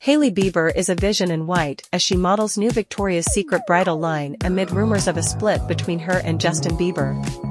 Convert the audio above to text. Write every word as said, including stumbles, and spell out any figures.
Hailey Bieber is a vision in white as she models new Victoria's Secret bridal line amid rumors of a split between her and Justin Bieber.